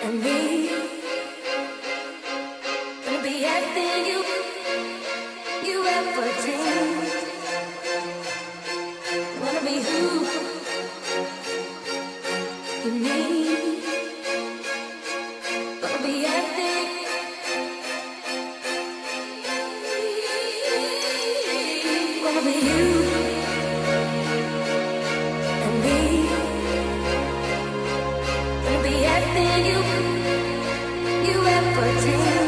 and me. Gonna be everything you ever dreamed. Wanna be who you need. Gonna be everything. Gonna be you and me. Gonna be everything you ever dreamed.